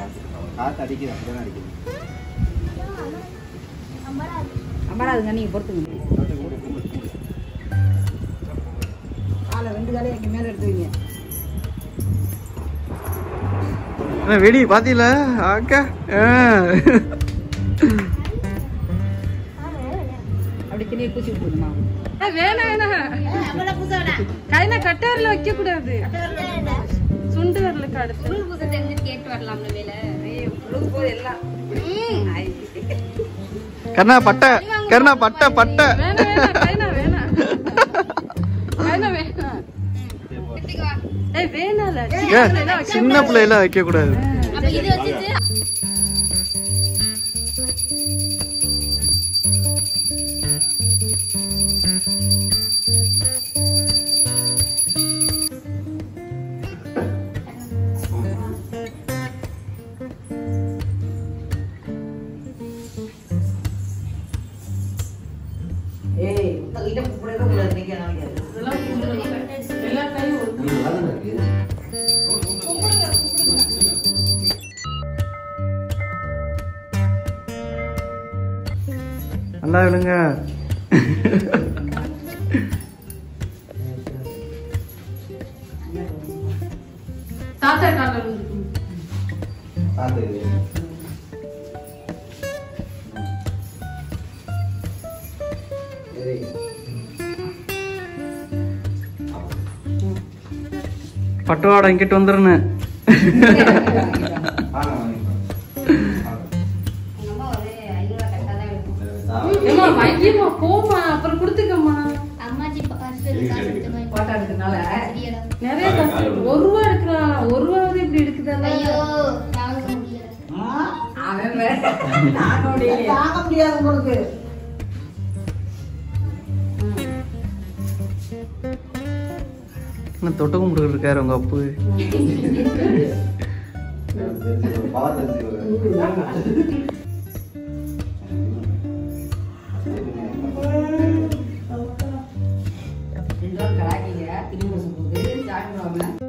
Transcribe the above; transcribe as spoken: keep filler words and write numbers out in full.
காற்று அடிக்குது அப்படிதான் அடிக்குது. அம்பராதுங்க நீங்க பொறுத்துங்க. காலை ரெண்டு காலையும் எங்க மேல எடுத்துவீங்க. வெடி பாத்தீங்களா அக்கா? அப்படி திணி பூச்சி விட்டுருமா? வேணா வேணா கையில கட்டாரில வைக்க கூடாது. சுண்டு வரலுக்கு அடுத்து பூசை தெரிஞ்சு கேட்டு வரலாம்ல வேல. போது எல்லாம் கர்ணா பட்டை கர்ணா பட்டை பட்டை வேணா வேணா கைனா வேணா கைனா வேணா. ஏய் வேணால சின்ன பிள்ளைல வைக்க கூடாது. அப்ப இது வச்சிட்டு ஏய் இத புடிக்க கூடாது நீங்க நினைக்காத. இதெல்லாம் எல்லா கையும் ஒரு நல்லா விழுங்க. தாத்தா கால்ல விழுந்து காற்று பட்டுவாடை இங்கிட்டு வந்துருன்னு. ஏமா வைக்கியமா போமா அப்புறம் கொடுத்துக்கம்மா. அம்மாச்சி காசு காசு போட்டோ எடுக்கறனால நிறைய காசு ஒரு ரூபா எடுக்கலாம். ஒரு ரூபாவது இப்படி எடுக்குதல்ல. ஐயோ தாங்க முடியல. அவன் வேற நானோட தாங்க முடியாது உங்களுக்கு. என்ன தொட்டு கும்பிட்டு இருக்காரு உங்க அப்பு? கலாக்கிங்க திரும்ப சொல்லும்போது ஜாயின் பண்ணுவாங்க.